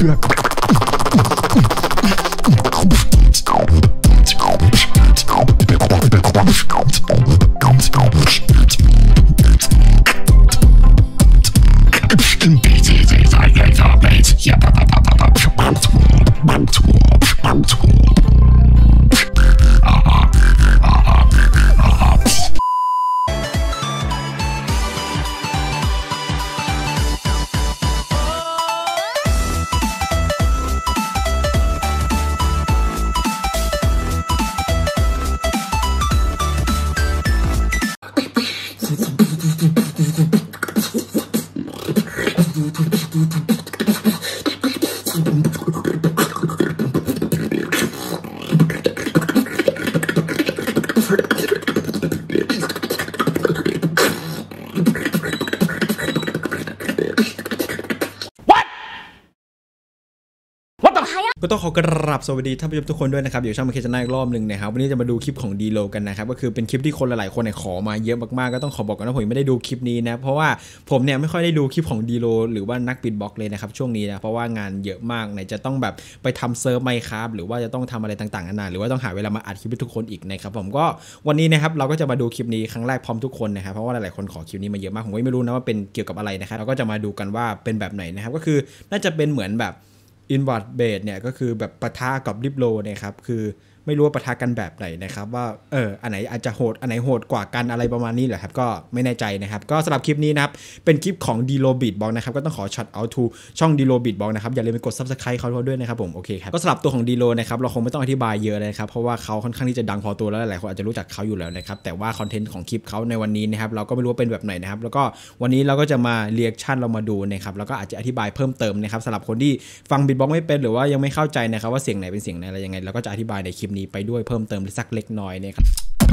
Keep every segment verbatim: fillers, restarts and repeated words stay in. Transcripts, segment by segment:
ก็ต้องขอกราบสวัสดีท่านผู้ชมทุกคนด้วยนะครับเดี๋ยวช่างมาเคจะน่าอีกรอบหนึ่งนะครับวันนี้จะมาดูคลิปของดีโลกันนะครับก็คือเป็นคลิปที่คนหลายๆคนขอมาเยอะมากๆก็ต้องขอบอกกันว่าผมไม่ได้ดูคลิปนี้นะเพราะว่าผมเนี่ยไม่ค่อยได้ดูคลิปของดีโลหรือว่านักบิดบ็อกเลยนะครับช่วงนี้นะเพราะว่างานเยอะมากไหนจะต้องแบบไปทำเซิร์ฟไมค์ครับหรือว่าจะต้องทำอะไรต่างๆนานาหรือว่าต้องหาเวลามาอัดคลิปให้ทุกคนอีกนะครับผมก็วันนี้นะครับเราก็จะมาดูคลิปนี้ครั้งแรกพร้อมทุกคนนะครับเพราะว่าหลายๆคนขอคลิปนี้มาเยอะมากผมก็ไม่รู้นะว่าเป็นเกี่ยวกับอะไรนะครับเราก็จะมาดูกันว่าเป็นแบบไหนนะครับก็คือน่าจะเป็นเหมือนแบบInward Base เนี่ยก็คือแบบปะทะกับริบโลนะครับคือไม่รู้ว่าปะทะกันแบบไหนนะครับว่าเอออันไหนอาจจะโหดอันไหนโหดกว่ากันอะไรประมาณนี้แหละครับก็ไม่แน่ใจนะครับก็สำหรับคลิปนี้นะครับเป็นคลิปของ Dilo Beatbox นะครับก็ต้องขอ shout out to ช่อง Dilo Beatbox นะครับอย่าลืมไปกด Subscribe เขาด้วยนะครับผมโอเคครับก็สำหรับตัวของ Dilo นะครับเราคงไม่ต้องอธิบายเยอะเลยครับเพราะว่าเขาค่อนข้างที่จะดังพอตัวแล้วหลายคนอาจจะรู้จักเขาอยู่แล้วนะครับแต่ว่าคอนเทนต์ของคลิปเขาในวันนี้นะครับเราก็ไม่รู้ว่าเป็นแบบไหนนะครับแล้วก็วันนี้เราก็จะมา reaction เรามาดูนะครับแล้วก็อาจจะอธิบายเพิ่มเติมนะครับสำหรับคนที่ฟัง Beatbox ไม่เป็นหรือว่ายังไม่เข้าใจนะครับว่าเสียงไหนเป็นเสียงไหนอะไรยังไงเราก็จะอธิบายในคลิปนี้ไปด้วยเพิ่มเติมสักเล็กน้อยเนี่ยครับ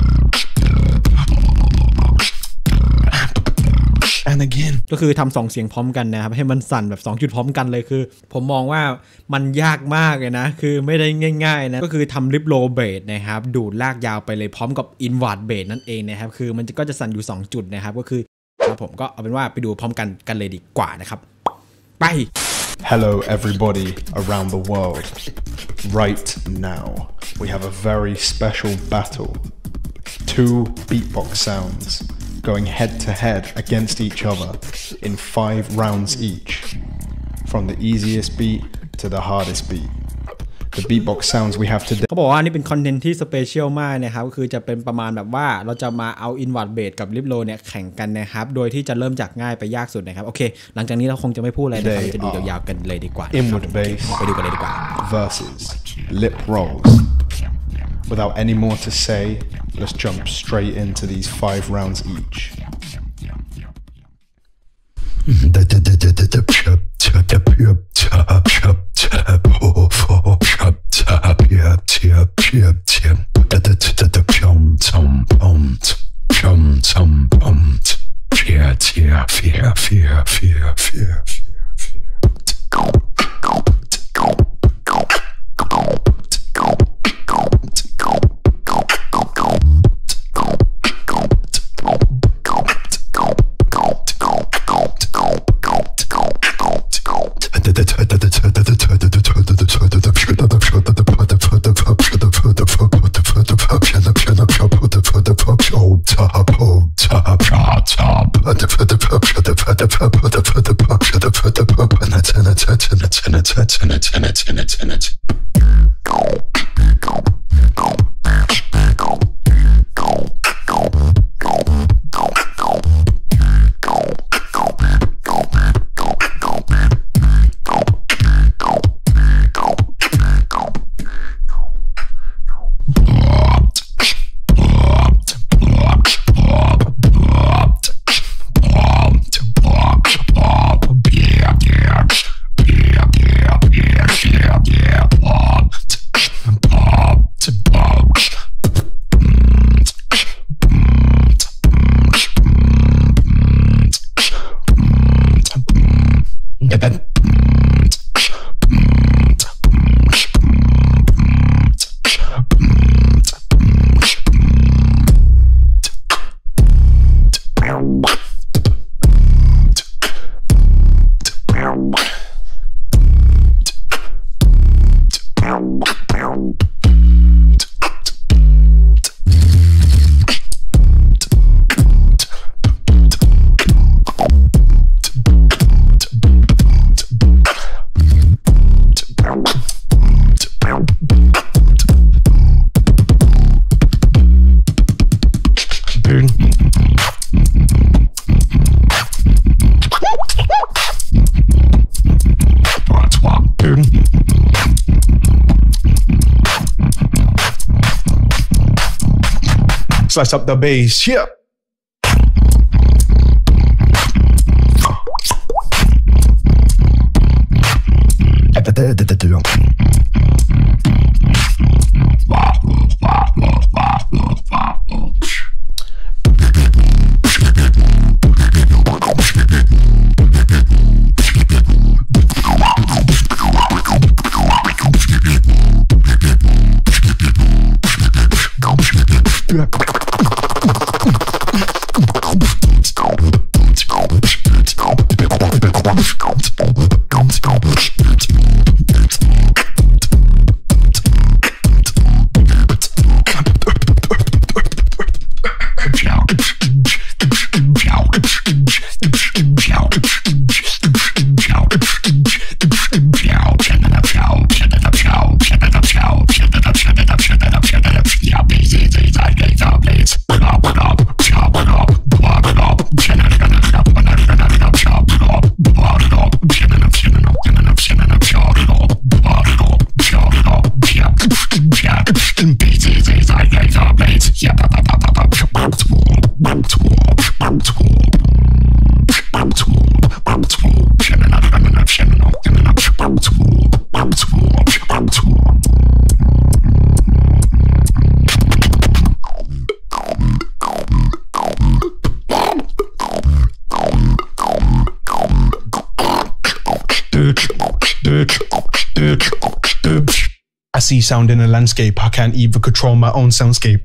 And again ก็คือทำสองเสียงพร้อมกันนะครับให้มันสั่นแบบสองจุดพร้อมกันเลยคือผมมองว่ามันยากมากเลยนะคือไม่ได้ง่ายๆนะก็คือทำริบโลเบสนะครับดูดลากยาวไปเลยพร้อมกับอินวาร์ดเบสนั่นเองนะครับคือมันก็จะสั่นอยู่สองจุดนะครับก็คือครับผมก็เอาเป็นว่าไปดูพร้อมกันกันเลยดีกว่านะครับไป Hello everybody around the world. Right now we have a very special battle. Two beatbox sounds going head to head against each other in five rounds each. From the easiest beat to the hardest beat. The beatbox sounds we have today เขาบอกว่านี่เป็นคอนเทนต์ที่สเปเชียลมากนะครับก็คือจะเป็นประมาณแบบว่าเราจะมาเอา Inward Base กับ Rip Low เนี่ยแข่งกันนะครับโดยที่จะเริ่มจากง่ายไปยากสุดนะครับโอเคหลังจากนี้เราคงจะไม่พูดอะไรนะครับจะดูยาวๆกันเลยดีกว่า Inward Base ไปดูกันเลยดีกว่า versus Lip Rolls. Without any more to say, let's jump straight into these five rounds each. Slice up the bass, yeah. I see sound in a landscape. I can't even control my own soundscape.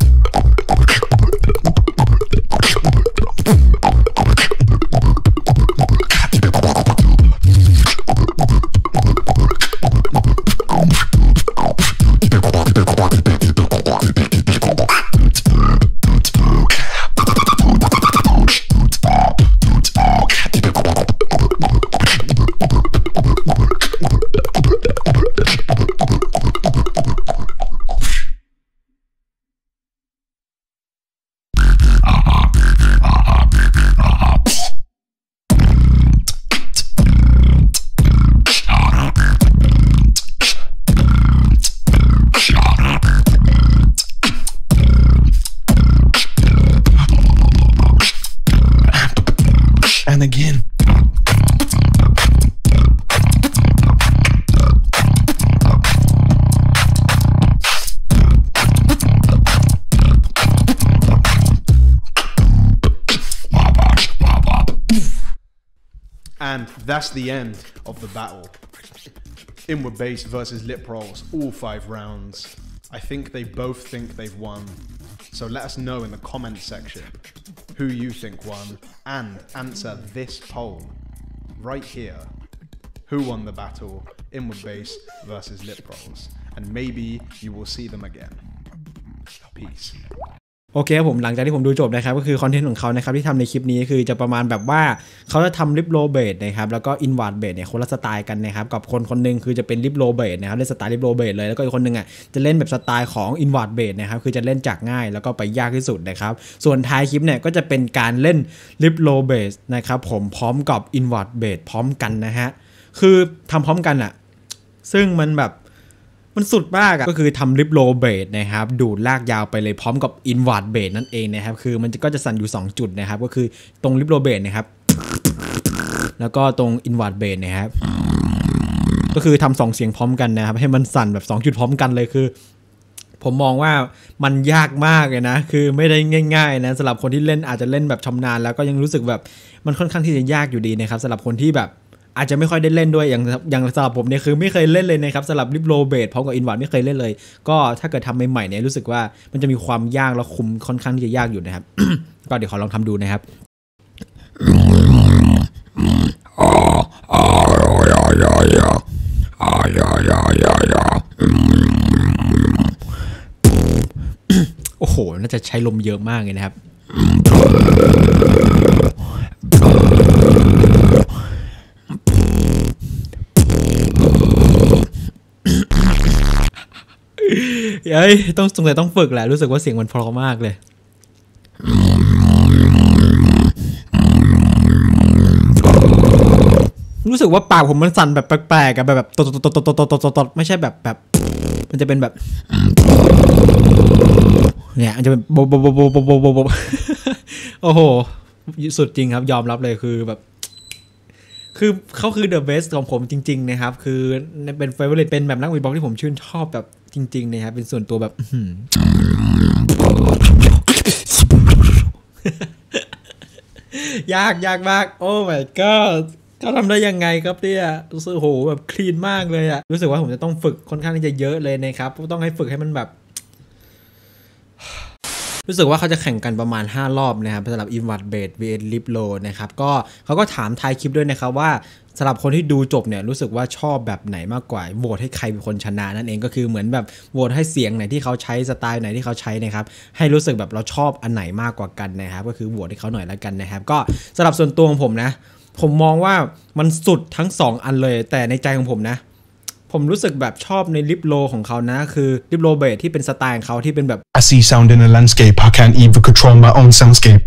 And again. And that's the end of the battle. Inward Bass versus Lip Rolls, all five rounds. I think they both think they've won. So let us know in the comment section who you think won, and answer this poll right here. Who won the battle, Inward Bass versus Lip Rolls? And maybe you will see them again. Peace. โอเคครับผมหลังจากที่ผมดูจบนะครับก็คือคอนเทนต์ของเขานะครับที่ทำในคลิปนี้คือจะประมาณแบบว่าเขาจะทำลิปโลเบสนะครับแล้วก็อินวาร์ดเบสเนี่ยคนละสไตล์กันนะครับกับคนคนนึงคือจะเป็นลิปโลเบสนะครับเล่นสไตล์ลิปโลเบสเลยแล้วก็อีกคนนึงอ่ะจะเล่นแบบสไตล์ของอินวาร์ดเบสนะครับคือจะเล่นจากง่ายแล้วก็ไปยากที่สุดนะครับส่วนท้ายคลิปเนี่ยก็จะเป็นการเล่นลิปโลเบสนะครับผมพร้อมกับอินวาร์ดเบสพร้อมกันนะฮะคือทำพร้อมกันอ่ะซึ่งมันแบบมันสุดมากอะก็คือทำลิปโลเบสนะครับดูดลากยาวไปเลยพร้อมกับอินวาร์ดเบสนั่นเองนะครับคือมันก็จะสั่นอยู่สองจุดนะครับก็คือตรงลิปโลเบสนะครับแล้วก็ตรงอินวาร์ดเบสนะครับก็คือทำสองเสียงพร้อมกันนะครับให้มันสั่นแบบสองจุดพร้อมกันเลยคือผมมองว่ามันยากมากเลยนะคือไม่ได้ง่ายๆนะสำหรับคนที่เล่นอาจจะเล่นแบบชำนาญแล้วก็ยังรู้สึกแบบมันค่อนข้างที่จะยากอยู่ดีนะครับสำหรับคนที่แบบอาจจะไม่ค่อยได้เล่นด้วยอย่างอย่างสำหรับผมเนี่ยคือไม่เคยเล่นเลยนะครับสำหรับลิปโลเบสพร้อมกับอินวาร์ดไม่เคยเล่นเลยก็ถ้าเกิดทำใหม่ๆเนี่ยรู้สึกว่ามันจะมีความยากและคุมค่อนข้างที่จะยากอยู่นะครับ ก็เดี๋ยวขอลองทำดูนะครับโอ้โหน่าจะใช้ลมเยอะมากเลยนะครับเอ้ยต้องสงสัยต้องฝึกแหละรู้สึกว่าเสียงมันเพราะมากเลยรู้สึกว่าปากผมมันสั่นแบบแปลกๆกับแบบแบบตดๆๆๆๆๆไม่ใช่แบบแบบมันจะเป็นแบบเนี่ยมันจะเป็นโบโบโบโบโบโบโบโบโอ้โหสุดจริงครับยอมรับเลยคือแบบคือเขาคือ the best ของผมจริงๆนะครับคือเป็น favorite เป็นแบบนักบีทบ็อกซ์ที่ผมชื่นชอบแบบจริงๆนะครับเป็นส่วนตัวแบบยากยากมากโอ้ my god เขาทำได้ยังไงครับเนี่ยรู้สึกโหแบบคลีนมากเลยอะรู้สึกว่าผมจะต้องฝึกค่อนข้างที่จะเยอะเลยนะครับต้องให้ฝึกให้มันแบบรู้สึกว่าเขาจะแข่งกันประมาณห้ารอบนะครับสำหรับ Inward Bait วี เอส Lip Low นะครับก็เขาก็ถามท้ายคลิปด้วยนะครับว่าสำหรับคนที่ดูจบเนี่ยรู้สึกว่าชอบแบบไหนมากกว่าโหวตให้ใครเป็นคนชนะนั่นเองก็คือเหมือนแบบโหวตให้เสียงไหนที่เขาใช้สไตล์ไหนที่เขาใช้นะครับให้รู้สึกแบบเราชอบอันไหนมากกว่ากันนะครับก็คือโหวตให้เขาหน่อยแล้วกันนะครับก็สำหรับส่วนตัวของผมนะผมมองว่ามันสุดทั้งสองอันเลยแต่ในใจของผมนะผมรู้สึกแบบชอบในลิปโลของเขานะคือลิปโลเบสที่เป็นสไตล์ของเขาที่เป็นแบบ I see sound in a landscape I can't even control my own soundscape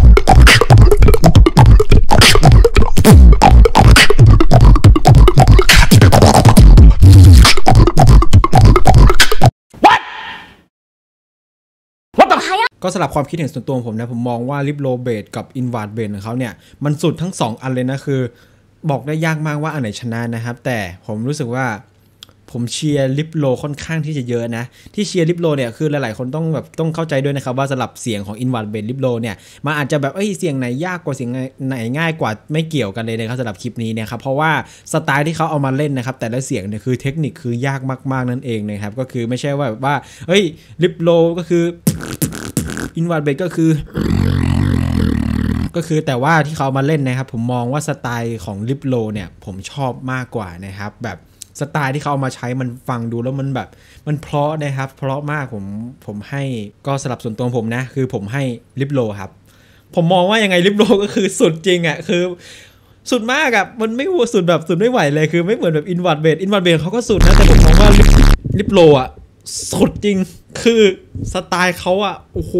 ก็สำหรับความคิดเห็นส่วนตัวของผมนะผมมองว่าลิปโลเบสกับอินวาร์ดเบสของเขาเนี่ยมันสุดทั้งสองอันเลยนะคือบอกได้ยากมากว่าอันไหนชนะนะครับแต่ผมรู้สึกว่าผมเชียร์ลิปโลค่อนข้างที่จะเยอะนะที่เชียร์ลิปโลเนี่ยคือหลายๆคนต้องแบบต้องเข้าใจด้วยนะครับว่าสำหรับเสียงของอินวาร์ดเบสลิปโลเนี่ยมันอาจจะแบบเอ้ยเสียงไหนยากกว่าเสียงไหนง่ายกว่าไม่เกี่ยวกันเลยนะครับสำหรับคลิปนี้เนี่ยครับเพราะว่าสไตล์ที่เขาเอามาเล่นนะครับแต่ละเสียงเนี่ยคือเทคนิคคือยากมากๆนั่นเองนะครับก็คือไม่ใช่ว่าแบบว่าเฮ้ยลิปโลก็คืออินวาร์ดเบสก็คือก็คือแต่ว่าที่เขามาเล่นนะครับผมมองว่าสไตล์ของลิปโลเนี่ยผมชอบมากกว่านะครับแบบสไตล์ที่เขาเอามาใช้มันฟังดูแล้วมันแบบมันเพราะนะครับเพราะมากผมผมให้ก็สลับส่วนตัวผมนะคือผมให้ลิปโลครับผมมองว่ายังไงลิปโลก็คือสุดจริงอ่ะคือสุดมากอ่ะมันไม่สุดแบบสุดไม่ไหวเลยคือไม่เหมือนแบบอินวาร์ดเบสอินวาร์ดเบสเขาก็สุดนะแต่ผมมองว่าลิปโลอ่ะสุดจริงคือสไตล์เขาอ่ะโอ้โห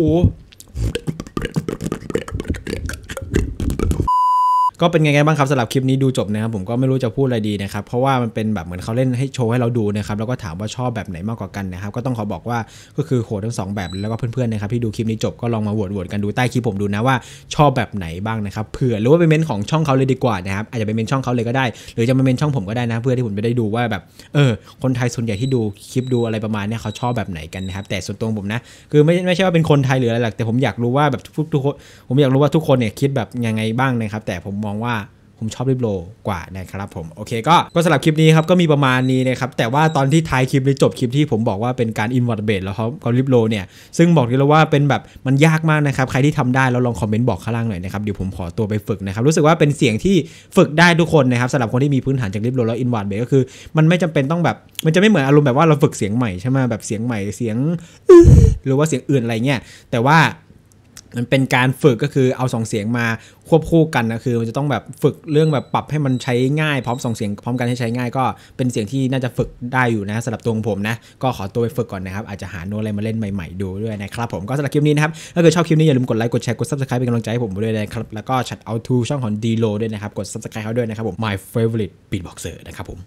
ก็เป็นไงบ้างครับสำหรับคลิปนี้ดูจบนะครับผมก็ไม่รู้จะพูดอะไรดีนะครับเพราะว่ามันเป็นแบบเหมือนเขาเล่นให้โชว์ให้เราดูนะครับแล้วก็ถามว่าชอบแบบไหนมากกว่ากันนะครับก็ต้องขอบอกว่าก็คือโหดทั้งสองแบบแล้วก็เพื่อนๆนะครับที่ดูคลิปนี้จบก็ลองมาโหวตๆกันดูใต้คลิปผมดูนะว่าชอบแบบไหนบ้างนะครับเผื่อหรือว่าไปเมนของช่องเขาเลยดีกว่านะครับอาจจะไปเมนช่องเขาเลยก็ได้หรือจะมาเมนช่องผมก็ได้นะเพื่อที่ผมจะได้ดูว่าแบบเออคนไทยส่วนใหญ่ที่ดูคลิปดูอะไรประมาณนี้เขาชอบแบบไหนกันนะครับแต่ส่วนตัวผมนะคือไม่ไม่ใช่ว่าเป็นคนไทยหรืออะไรหรอกแต่ผมอยากรู้ว่าแบบทุกคนผมอยากรู้ว่าทุกคนเนี่ยคิดแบบยังไงบ้างนะครับแต่ผมมองว่าผมชอบลิปโลกว่านะครับผมโอเคก็ก็สำหรับคลิปนี้ครับก็มีประมาณนี้นะครับแต่ว่าตอนที่ท้ายคลิปหรือจบคลิปที่ผมบอกว่าเป็นการอินวอร์ดเบสแล้วเขาเขาลิปโลเนี่ยซึ่งบอกเลยว่าเป็นแบบมันยากมากนะครับใครที่ทำได้แล้วลองคอมเมนต์บอกข้างล่างหน่อยนะครับเดี๋ยวผมขอตัวไปฝึกนะครับรู้สึกว่าเป็นเสียงที่ฝึกได้ทุกคนนะครับสำหรับคนที่มีพื้นฐานจากลิปโลแล้วอินวอร์ดเบสก็คือมันไม่จำเป็นต้องแบบมันจะไม่เหมือนอารมณ์แบบว่าเราฝึกเสียงใหม่ใช่ไหมแบบเสียงใหม่เสียงหรือว่าเสียงอื่นอะไรเงี้ยแต่ว่ามันเป็นการฝึกก็คือเอาสองเสียงมาควบคู่กันนะคือมันจะต้องแบบฝึกเรื่องแบบปรับให้มันใช้ง่ายพร้อมสองเสียงพร้อมกันให้ใช้ง่ายก็เป็นเสียงที่น่าจะฝึกได้อยู่นะสำหรับตัวของผมนะก็ขอตัวไปฝึกก่อนนะครับอาจจะหาโน้ตอะไรมาเล่นใหม่ๆดูด้วยนะครับผมก็สำหรับคลิปนี้นะครับถ้าเกิดชอบคลิปนี้อย่าลืมกดไลค์กดแชร์กด ซับสไครบ์ เป็นกำลังใจให้ผมด้วยนะครับแล้วก็ชัดเอาทูช่องของ D-Low ด้วยนะครับกด ซับสไครบ์ เขาด้วยนะครับผม My favorite beatboxer นะครับผม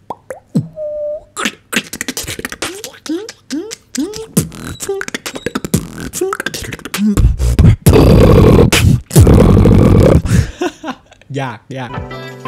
ยากยาก